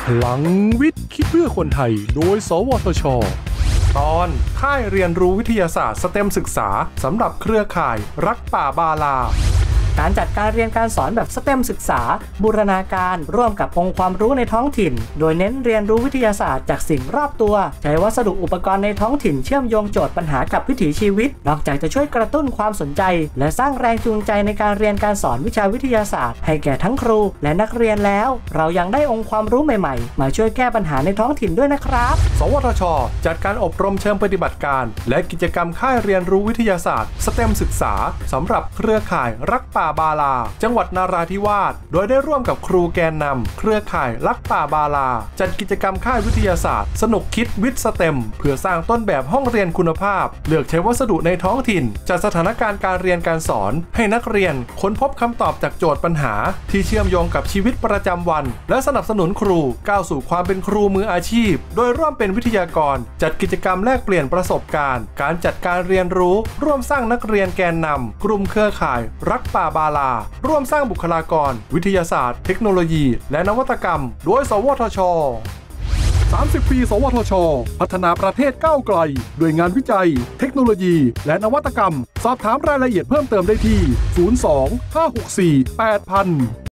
พลังวิทย์คิดเพื่อคนไทยโดยสวทช.ตอนค่ายเรียนรู้วิทยาศาสตร์สเต็มศึกษาสำหรับเครือข่ายรักป่าบาลาการจัดการเรียนการสอนแบบสเต็มศึกษาบูรณาการร่วมกับองค์ความรู้ในท้องถิ่นโดยเน้นเรียนรู้วิทยาศาสตร์จากสิ่งรอบตัวใช้วัสดุอุปกรณ์ในท้องถิ่นเชื่อมโยงโจทย์ปัญหากับวิถีชีวิตนอกจากจะช่วยกระตุ้นความสนใจและสร้างแรงจูงใจในการเรียนการสอนวิชาวิทยาศาสตร์ให้แก่ทั้งครูและนักเรียนแล้วเรายังได้องค์ความรู้ใหม่ๆมาช่วยแก้ปัญหาในท้องถิ่นด้วยนะครับสวทช.จัดการอบรมเชิงปฏิบัติการและกิจกรรมค่ายเรียนรู้วิทยาศาสตร์สเต็มศึกษาสำหรับเครือข่ายรักป่าบาลาจังหวัดนาราธิวาสโดยได้ร่วมกับครูแกนนำเครือข่ายรักป่าบาลาจัดกิจกรรมค่ายวิทยาศาสตร์สนุกคิดวิทย์สเต็มเพื่อสร้างต้นแบบห้องเรียนคุณภาพเลือกใช้วัสดุในท้องถิ่นจัดสถานการณ์การเรียนการสอนให้นักเรียนค้นพบคำตอบจากโจทย์ปัญหาที่เชื่อมโยงกับชีวิตประจำวันและสนับสนุนครูก้าวสู่ความเป็นครูมืออาชีพโดยร่วมเป็นวิทยากรจัดกิจกรรมแลกเปลี่ยนประสบการณ์การจัดการเรียนรู้ร่วมสร้างนักเรียนแกนนำกลุ่มเครือข่ายรักป่าบาลาร่วมสร้างบุคลากรวิทยาศาสตร์เทคโนโลยีและนวัตกรรมโดยสวทช. 30 ปีสวทช.พัฒนาประเทศก้าวไกลด้วยงานวิจัยเทคโนโลยีและนวัตกรรมสอบถามรายละเอียดเพิ่มเติมได้ที่ 02 564 8000